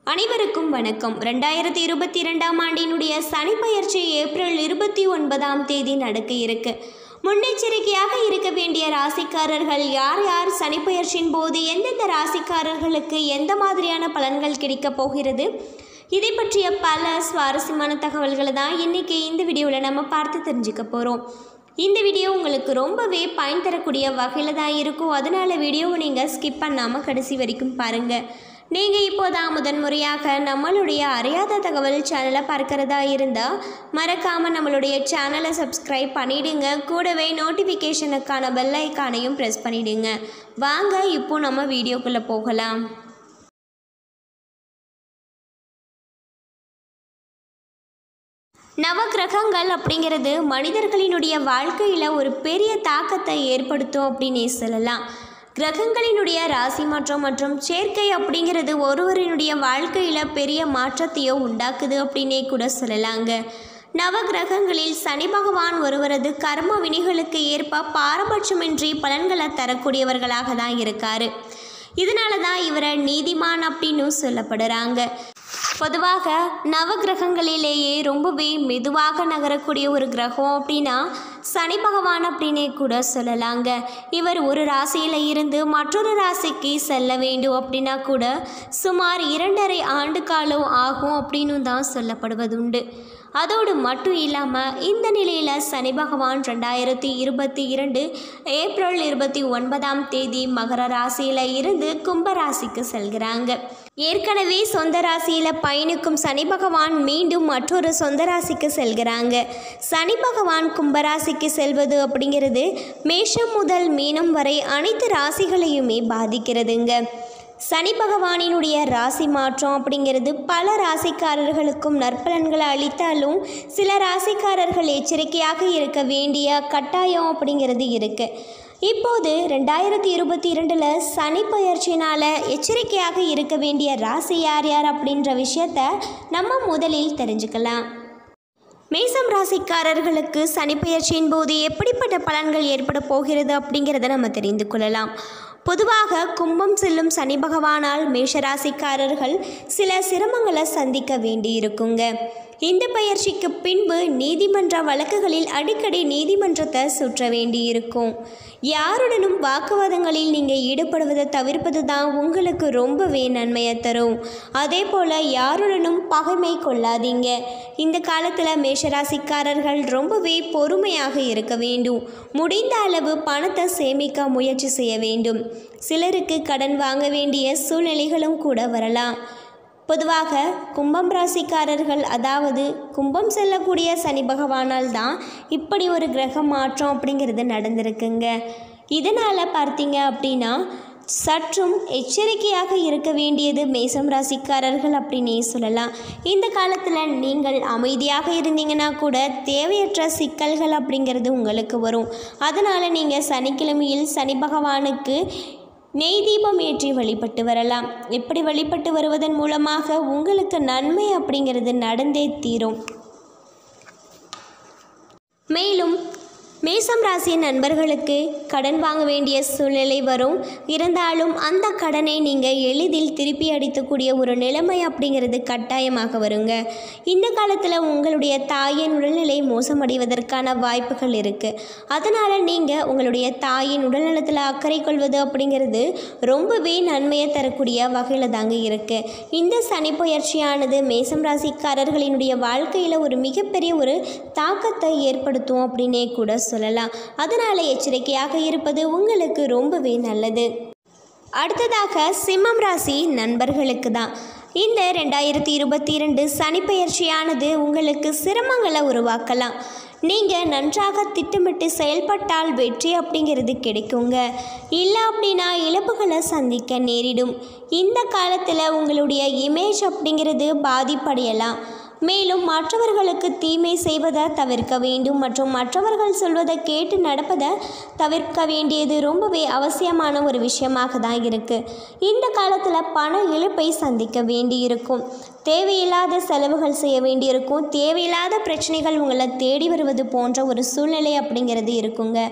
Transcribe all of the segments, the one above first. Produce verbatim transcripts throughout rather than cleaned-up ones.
அனைவருக்கும் வணக்கம். ரெண்டாயிரத்தி இருபத்தி இரண்டாம் ஆண்டினுடைய சனிப்பெயர்ச்சி ஏப்ரல் இருபத்தி ஒன்பதாம் தேதி நடக்க இருக்கு. முன்னெச்சரிக்கையாக இருக்க வேண்டிய ராசிக்காரர்கள் யார் யார், சனிப்பெயர்ச்சியின் போது எந்தெந்த ராசிக்காரர்களுக்கு எந்த மாதிரியான பலன்கள் கிடைக்க போகிறது, இதை பற்றிய பல சுவாரஸ்யமான தகவல்களை தான் இன்றைக்கி இந்த வீடியோவில் நம்ம பார்த்து தெரிஞ்சுக்க போகிறோம். இந்த வீடியோ உங்களுக்கு ரொம்பவே பயன் தரக்கூடிய வகையில் தான் இருக்கும். அதனால் வீடியோவை நீங்கள் ஸ்கிப் பண்ணாமல் கடைசி வரைக்கும் பாருங்கள். நீங்கள் இப்போதான் முதன்முறையாக நம்மளுடைய அறியாத தகவல் சேனலை பார்க்குறதா இருந்தால் மறக்காமல் நம்மளுடைய சேனலை சப்ஸ்கிரைப் பண்ணிவிடுங்க. கூடவே நோட்டிஃபிகேஷனுக்கான பெல் ஐக்கானையும் ப்ரெஸ் பண்ணிவிடுங்க. வாங்க இப்போ நம்ம வீடியோக்குள்ளே போகலாம். நவகிரகங்கள் அப்படிங்கிறது மனிதர்களினுடைய வாழ்க்கையில் ஒரு பெரிய தாக்கத்தை ஏற்படுத்தும் அப்படின்னே சொல்லலாம். கிரகங்களினுடைய ராசி மாற்றம் மற்றும் சேர்க்கை அப்படிங்கிறது ஒருவரினுடைய வாழ்க்கையில் பெரிய மாற்றத்தையோ உண்டாக்குது அப்படின்னே கூட சொல்லலாங்க. நவகிரகங்களில் சனி பகவான் ஒருவரது கர்ம வினைகளுக்கு ஏற்ப பாரபட்சமின்றி பலன்களை தரக்கூடியவர்களாக தான் இருக்கார். இதனால தான் இவரை நீதிமான் அப்படின்னு சொல்லப்படுறாங்க. பொதுவாக நவகிரகங்களிலேயே ரொம்பவே மெதுவாக நகரக்கூடிய ஒரு கிரகம் அப்படின்னா சனி பகவான் அப்படின்னே கூட சொல்லலாங்க. இவர் ஒரு ராசியில் இருந்து மற்றொரு ராசிக்கு செல்ல வேண்டும் அப்படின்னா கூட சுமார் இரண்டரை ஆண்டு காலம் ஆகும் அப்படின்னு தான் சொல்லப்படுவதுண்டு. அதோடு மட்டும் இல்லாமல் இந்த நிலையில் சனி பகவான் ரெண்டாயிரத்தி இருபத்தி இரண்டு ஏப்ரல் இருபத்தி ஒன்பதாம் தேதி மகர ராசியில் இருந்து கும்ப ராசிக்கு செல்கிறாங்க. ஏற்கனவே சொந்த ராசியில் பயணிக்கும் சனி பகவான் மீண்டும் மற்றொரு சொந்த ராசிக்கு செல்கிறாங்க. சனி பகவான் கும்பராசிக்கு செல்வது அப்படிங்கிறது மேஷம் முதல் மீனம் வரை அனைத்து ராசிகளையுமே பாதிக்கிறதுங்க. சனி பகவானினுடைய ராசி மாற்றம் அப்படிங்கிறது பல ராசிக்காரர்களுக்கும் நற்பலன்களை அளித்தாலும் சில ராசிக்காரர்கள் எச்சரிக்கையாக இருக்க வேண்டிய கட்டாயம் அப்படிங்கிறது இருக்குது. இப்போது ரெண்டாயிரத்தி இருபத்தி இரண்டில் சனி பெயர்ச்சினால் எச்சரிக்கையாக இருக்க வேண்டிய ராசி யார் யார் அப்படின்ற விஷயத்த நம்ம முதலில் தெரிஞ்சுக்கலாம். மேசம் ராசிக்காரர்களுக்கு சனிப்பெயர்ச்சியின் போது எப்படிப்பட்ட பலன்கள் ஏற்பட போகிறது அப்படிங்கிறத நம்ம தெரிந்து கொள்ளலாம். பொதுவாக கும்பம் செல்லும் சனி பகவானால் மேஷராசிக்காரர்கள் சில சிரமங்களை சந்திக்க வேண்டியிருக்குங்க. இந்த பயிற்சிக்கு பின்பு நீதிமன்ற வழக்குகளில் அடிக்கடி நீதிமன்றத்தை சுற்ற வேண்டியிருக்கும். யாருடனும் வாக்குவாதங்களில் நீங்கள் ஈடுபடுவதை தவிர்ப்பது தான் உங்களுக்கு ரொம்பவே நன்மையை தரும். அதே போல் யாருடனும் பகைமை கொள்ளாதீங்க. இந்த காலத்தில் மேஷராசிக்காரர்கள் ரொம்பவே பொறுமையாக இருக்க வேண்டும். முடிந்த அளவு பணத்தை சேமிக்க முயற்சி செய்ய வேண்டும். சிலருக்கு கடன் வாங்க வேண்டிய சூழ்நிலைகளும் கூட வரலாம். பொதுவாக கும்பம் ராசிக்காரர்கள், அதாவது கும்பம் செல்லக்கூடிய சனி பகவானால் தான் இப்படி ஒரு கிரக மாற்றம் அப்படிங்கிறது நடந்திருக்குங்க. இதனால் பார்த்தீங்க அப்படின்னா சற்றும் எச்சரிக்கையாக இருக்க வேண்டியது மேசம் ராசிக்காரர்கள் அப்படின்னே சொல்லலாம். இந்த காலத்தில் நீங்கள் அமைதியாக இருந்தீங்கன்னா கூட தேவையற்ற சிக்கல்கள் அப்படிங்கிறது உங்களுக்கு வரும். அதனால் நீங்கள் சனிக்கிழமையில் சனி பகவானுக்கு நெய் தீபம் ஏற்றி வழிபட்டு வரலாம். இப்படி வழிபட்டு வருவதன் மூலமாக உங்களுக்கு நன்மை அப்படிங்கிறது நடந்தே தீரும். மேலும் மேசம் ராசி நண்பர்களுக்கு கடன் வாங்க வேண்டிய சூழ்நிலை வரும். இருந்தாலும் அந்த கடனை நீங்கள் எளிதில் திருப்பி அடிக்கக்கூடிய ஒரு நிலைமை அப்படிங்கிறது கட்டாயமாக வருங்க. இந்த காலத்தில் உங்களுடைய தாயின் உடல்நிலை மோசமடைவதற்கான வாய்ப்புகள் இருக்குது. அதனால் நீங்கள் உங்களுடைய தாயின் உடல்நலத்தில் அக்கறை கொள்வது அப்படிங்கிறது ரொம்பவே நன்மையை தரக்கூடிய வகையில் தாங்க இருக்குது. இந்த சனி பெயர்ச்சியானது மேசம் ராசிக்காரர்களினுடைய வாழ்க்கையில் ஒரு மிகப்பெரிய ஒரு தாக்கத்தை ஏற்படுத்தும் அப்படின்னே கூட சொல்லலாம். அதனால் எச்சரிக்கையாக இருப்பது உங்களுக்கு ரொம்பவே நல்லது. அடுத்ததாக சிம்மம் ராசி நண்பர்களுக்கு தான் இந்த ரெண்டாயிரத்தி இருபத்தி இரண்டு சனிப்பெயர்ச்சியானது உங்களுக்கு சிரமங்களை உருவாக்கலாம். நீங்கள் நன்றாக திட்டமிட்டு செயல்பட்டால் வெற்றி அப்படிங்கிறது கிடைக்குங்க. இல்லை அப்படின்னா இழப்புகளை சந்திக்க நேரிடும். இந்த காலத்தில் உங்களுடைய இமேஜ் அப்படிங்கிறது பாதிப்படையலாம். மேலும் மற்றவர்களுக்கு தீமை செய்வதை தவிர்க்க வேண்டும் மற்றும் மற்றவர்கள் சொல்வதை கேட்டு நடப்பதை தவிர்க்க வேண்டியது ரொம்பவே அவசியமான ஒரு விஷயமாக தான் இருக்குது. இந்த காலத்தில் பண இழப்பை சந்திக்க வேண்டியிருக்கும். தேவையில்லாத செலவுகள் செய்ய வேண்டியிருக்கும். தேவையில்லாத பிரச்சனைகள் உங்களை தேடி வருவது போன்ற ஒரு சூழ்நிலை அப்படிங்கிறது இருக்குங்க.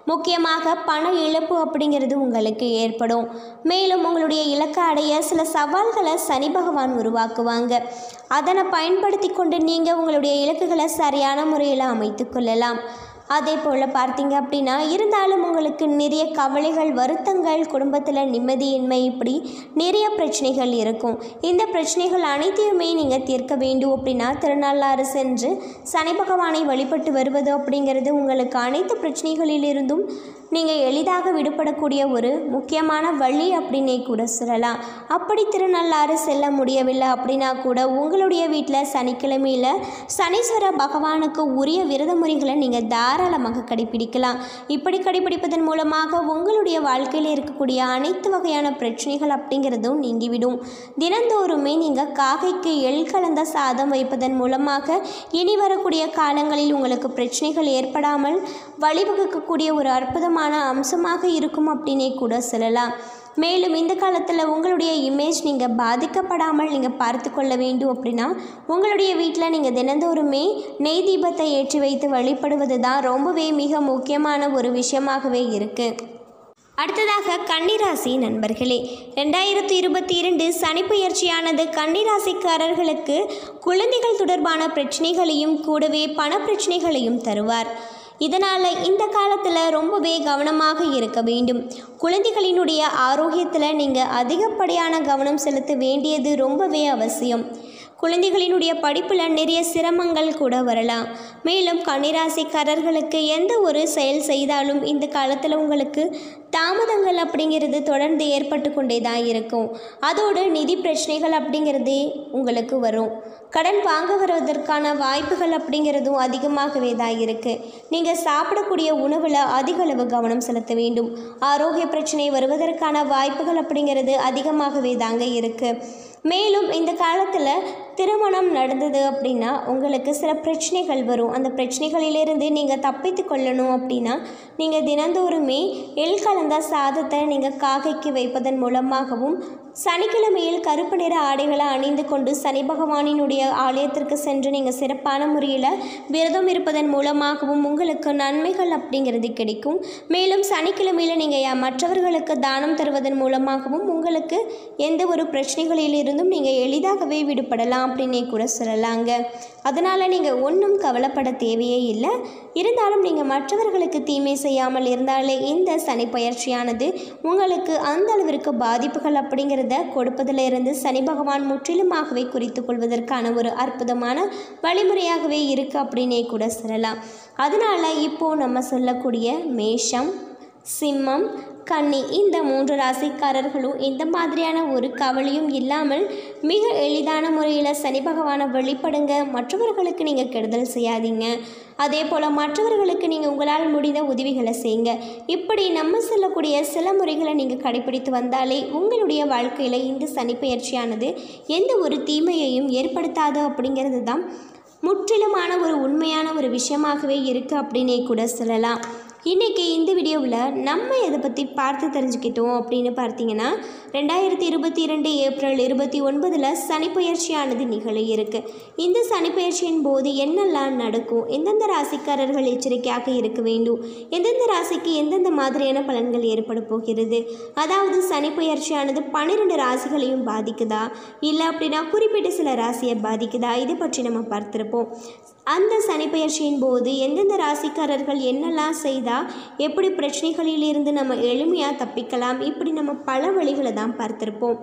முக்கியமாக பண இழப்பு அப்படிங்கிறது உங்களுக்கு ஏற்படும். மேலும் உங்களுடைய இலக்கை அடைய சில சவால்களை சனி பகவான் உருவாக்குவாங்க. அதனை பயன்படுத்தி கொண்டு நீங்கள் உங்களுடைய இலக்குகளை சரியான முறையில் அமைத்து கொள்ளலாம். அதே போல் பார்த்தீங்க அப்படின்னா இருந்தாலும் உங்களுக்கு நிறைய கவலைகள், வருத்தங்கள், குடும்பத்தில் நிம்மதியின்மை, இப்படி நிறைய பிரச்சனைகள் இருக்கும். இந்த பிரச்சனைகள் அனைத்தையுமே நீங்கள் தீர்க்க வேண்டும் அப்படின்னா திருநள்ளாறு சென்று சனி பகவானை வழிபட்டு வருவது அப்படிங்கிறது உங்களுக்கு அனைத்து பிரச்சனைகளிலிருந்தும் நீங்கள் எளிதாக விடுபடக்கூடிய ஒரு முக்கியமான வழி அப்படின்னே கூட சொல்லலாம். அப்படி திருநள்ளாறு செல்ல முடியவில்லை அப்படின்னா கூட உங்களுடைய வீட்டில் சனிக்கிழமையில் சனீஸ்வர பகவானுக்கு உரிய விரத முறைகளை நீங்கள் தாராளமாக கடைபிடிக்கலாம். இப்படி கடைபிடிப்பதன் மூலமாக உங்களுடைய வாழ்க்கையில் இருக்கக்கூடிய அனைத்து வகையான பிரச்சனைகள் அப்படிங்கிறதும் நீங்கிவிடும். தினந்தோறுமே நீங்கள் காகைக்கு எள் கலந்த சாதம் வைப்பதன் மூலமாக இனி வரக்கூடிய காலங்களில் உங்களுக்கு பிரச்சனைகள் ஏற்படாமல் வழிவகுக்கக்கூடிய ஒரு அற்புதமான அம்சமாக இருக்கும் அப்படின்னே கூட சொல்லலாம். மேலும் இந்த காலத்தில் உங்களுடைய இமேஜ் நீங்கள் பாதிக்கப்படாமல் நீங்கள் பார்த்து கொள்ள வேண்டும் அப்படின்னா உங்களுடைய வீட்டில் நீங்கள் தினந்தோறுமே நெய் தீபத்தை ஏற்றி வைத்து வழிபடுவது தான் ரொம்பவே மிக முக்கியமான ஒரு விஷயமாகவே இருக்குது. அடுத்ததாக கன்னிராசி நண்பர்களே, ரெண்டாயிரத்தி இருபத்தி இரண்டு சனிப்பெயர்ச்சியானது கன்னிராசிக்காரர்களுக்கு குழந்தைகள் தொடர்பான பிரச்சனைகளையும் கூடவே பண பிரச்சனைகளையும் தருவார். இதனால் இந்த காலத்தில் ரொம்பவே கவனமாக இருக்க வேண்டும். குழந்தைகளினுடைய ஆரோக்கியத்தில் நீங்கள் அதிகப்படியான கவனம் செலுத்த வேண்டியது ரொம்பவே அவசியம். குழந்தைகளினுடைய படிப்பில் நிறைய சிரமங்கள் கூட வரலாம். மேலும் கன்னிராசிக்காரர்களுக்கு எந்த ஒரு செயல் செய்தாலும் இந்த காலத்தில் உங்களுக்கு தாமதங்கள் அப்படிங்கிறது தொடர்ந்து ஏற்பட்டு கொண்டே தான் இருக்கும். அதோடு நிதி பிரச்சனைகள் அப்படிங்கிறதே உங்களுக்கு வரும். கடன் வாங்க வருவதற்கான வாய்ப்புகள் அப்படிங்கிறதும் அதிகமாகவே தான் இருக்குது. நீங்கள் சாப்பிடக்கூடிய உணவில் அதிக அளவு கவனம் செலுத்த வேண்டும். ஆரோக்கிய பிரச்சனை வருவதற்கான வாய்ப்புகள் அப்படிங்கிறது அதிகமாகவே தாங்க இருக்குது. மேலும் இந்த காலத்தில் திருமணம் நடந்தது அப்படின்னா உங்களுக்கு சில பிரச்சனைகள் வரும். அந்த பிரச்சனைகளிலிருந்து நீங்கள் தப்பித்து கொள்ளணும் அப்படின்னா நீங்கள் தினந்தோறுமே எள் கலந்த சாதத்தை நீங்கள் காகைக்கு வைப்பதன் மூலமாகவும் சனிக்கிழமையில் கருப்பு நிற ஆடைகளை அணிந்து கொண்டு சனி பகவானினுடைய ஆலயத்திற்கு சென்று நீங்கள் சிறப்பான முறையில் விரதம் இருப்பதன் மூலமாகவும் உங்களுக்கு நன்மைகள் அப்படிங்கிறது கிடைக்கும். மேலும் சனிக்கிழமையில் நீங்கள் மற்றவர்களுக்கு தானம் தருவதன் மூலமாகவும் உங்களுக்கு எந்த ஒரு பிரச்சனைகளிலிருந்தும் நீங்கள் எளிதாகவே விடுபடலாம் அப்படின்னே கூட சொல்லலாங்க. அதனால் நீங்கள் ஒன்றும் கவலைப்பட தேவையே இல்லை. இருந்தாலும் நீங்கள் மற்றவர்களுக்கு தீமை செய்யாமல் இருந்தாலே இந்த சனி பயிற்சியானது உங்களுக்கு அந்த அளவிற்கு பாதிப்புகள் அப்படிங்கிறத கொடுப்பதிலிருந்து சனி பகவான் முற்றிலுமாகவே குறித்து கொள்வதற்கான ஒரு அற்புதமான வழிமுறையாகவே இருக்குது அப்படின்னே கூட சொல்லலாம். அதனால் இப்போது நம்ம சொல்லக்கூடிய மேஷம், சிம்மம், கன்னி இந்த மூன்று ராசிக்காரர்களும் இந்த மாதிரியான ஒரு கவலையும் இல்லாமல் மிக எளிதான முறையில் சனி பகவானை வழிபடுங்க. மற்றவர்களுக்கு நீங்கள் கெடுதல் செய்யாதீங்க. அதே போல் மற்றவர்களுக்கு நீங்கள் உங்களால் முடிந்த உதவிகளை செய்யுங்க. இப்படி நம்ம சொல்லக்கூடிய சில முறைகளை நீங்கள் கடைபிடித்து வந்தாலே உங்களுடைய வாழ்க்கையில் இந்த சனிப்பெயர்ச்சியானது எந்த ஒரு தீமையையும் ஏற்படுத்தாது அப்படிங்கிறது தான் முற்றிலுமான ஒரு உண்மையான ஒரு விஷயமாகவே இருக்குது அப்படின்னே கூட சொல்லலாம். இன்றைக்கி இந்த வீடியோவில் நம்ம எதை பற்றி பார்த்து தெரிஞ்சுக்கிட்டோம் அப்படின்னு பார்த்தீங்கன்னா ரெண்டாயிரத்தி இருபத்தி இரண்டு ஏப்ரல் இருபத்தி ஒன்பதில் சனிப்பெயர்ச்சியானது நிகழ இருக்குது. இந்த சனிப்பெயர்ச்சியின் போது என்னெல்லாம் நடக்கும், எந்தெந்த ராசிக்காரர்கள் எச்சரிக்கையாக இருக்க வேண்டும், எந்தெந்த ராசிக்கு எந்தெந்த மாதிரியான பலன்கள் ஏற்பட போகிறது, அதாவது சனிப்பெயர்ச்சியானது பன்னிரெண்டு ராசிகளையும் பாதிக்குதா இல்லை அப்படின்னா குறிப்பிட்ட சில ராசியை பாதிக்குதா, இதை பற்றி நம்ம பார்த்துருப்போம். அந்த சனிப்பெயர்ச்சியின் போது எந்தெந்த ராசிக்காரர்கள் என்னெல்லாம் செய்தால் எப்படி பிரச்சனைகளிலிருந்து நம்ம எளிமையாக தப்பிக்கலாம், இப்படி நம்ம பல வழிகளை தான் பார்த்துருப்போம்.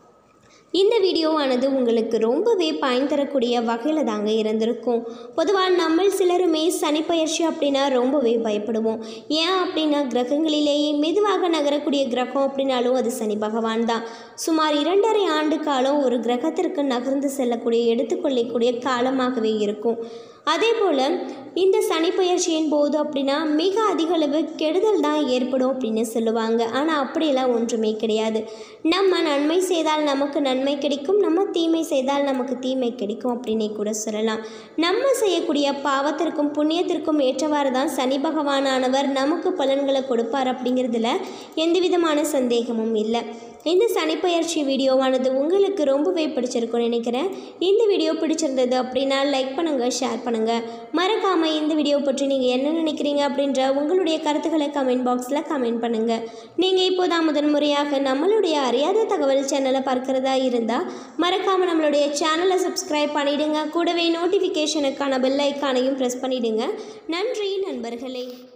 இந்த வீடியோவானது உங்களுக்கு ரொம்பவே பயன் தரக்கூடிய வகையில் தாங்க இருந்திருக்கும். பொதுவாக நம்ம சிலருமே சனிப்பெயர்ச்சி அப்படின்னா ரொம்பவே பயப்படுவோம். ஏன் அப்படின்னா கிரகங்களிலேயே மெதுவாக நகரக்கூடிய கிரகம் அப்படின்னாலும் அது சனி பகவான் தான். சுமார் இரண்டரை ஆண்டு காலம் ஒரு கிரகத்திற்கு நகர்ந்து செல்லக்கூடிய எடுத்துக்கொள்ளக்கூடிய காலமாகவே இருக்கும். அதே போல் இந்த சனிப்பெயர்ச்சியின் போது அப்படின்னா மிக அதிக அளவு கெடுதல் தான் ஏற்படும் அப்படின்னு சொல்லுவாங்க. ஆனால் அப்படியெல்லாம் ஒன்றுமே கிடையாது. நம்ம நன்மை செய்தால் நமக்கு நன்மை கிடைக்கும், நம்ம தீமை செய்தால் நமக்கு தீமை கிடைக்கும் அப்படின்னே கூட சொல்லலாம். நம்ம செய்யக்கூடிய பாவத்திற்கும் புண்ணியத்திற்கும் ஏற்றவாறு தான் சனி பகவானானவர் நமக்கு பலன்களை கொடுப்பார் அப்படிங்கிறதுல எந்த விதமான சந்தேகமும் இல்லை. இந்த சனிப்பெயர்ச்சி வீடியோவானது உங்களுக்கு ரொம்பவே பிடிச்சிருக்கும்னு நினைக்கிறேன். இந்த வீடியோ பிடிச்சிருந்தது அப்படின்னா லைக் பண்ணுங்கள், ஷேர் பண்ணுங்கள். மறக்காமல் இந்த வீடியோ பற்றி நீங்கள் என்ன நினைக்கிறீங்க அப்படின்ற உங்களுடைய கருத்துக்களை கமெண்ட் பாக்ஸில் கமெண்ட் பண்ணுங்கள். நீங்கள் இப்போதான் முதன்முறையாக நம்மளுடைய அறியாத தகவல் சேனலை பார்க்குறதா இருந்தால் மறக்காமல் நம்மளுடைய சேனலை சப்ஸ்கிரைப் பண்ணிவிடுங்க. கூடவே நோட்டிஃபிகேஷனுக்கான பெல் ஐக்கானையும் ப்ரெஸ் பண்ணிவிடுங்க. நன்றி நண்பர்களே.